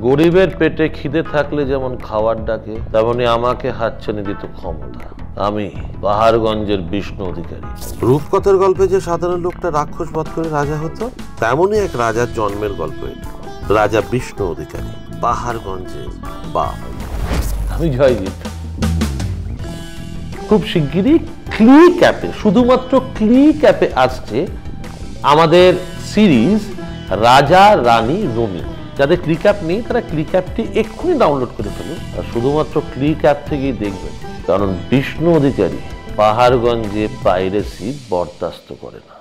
গরিবের পেটে খিদে থাকলে যেমন খাওয়ার ডাকে, তেমনি আমাকে হাতছানি দিত ক্ষমতা। আমি পাহাড়গঞ্জের বিষ্ণু অধিকারী। রূপকথার গল্পে যে সাধারণ লোকটা রাক্ষস বধ করে রাজা হতো, তেমনই এক রাজার জন্মের গল্প এটা। রাজা বিষ্ণু অধিকারী, পাহাড়গঞ্জের বাপ। আমি জয়জিৎ। খুব শিগগিরই ক্লিক অ্যাপে, শুধুমাত্র ক্লিক অ্যাপে আসছে আমাদের সিরিজ রাজা রানী রমি। যাদের ক্লিক অ্যাপ নেই তারা ক্লিক অ্যাপটি এক্ষুনি ডাউনলোড করে ফেলুন, আর শুধুমাত্র ক্লিক অ্যাপ থেকেই দেখবেন। কারণ বিষ্ণু অধিকারী পাহাড়গঞ্জে পাইরেসি বরদাস্ত করে না।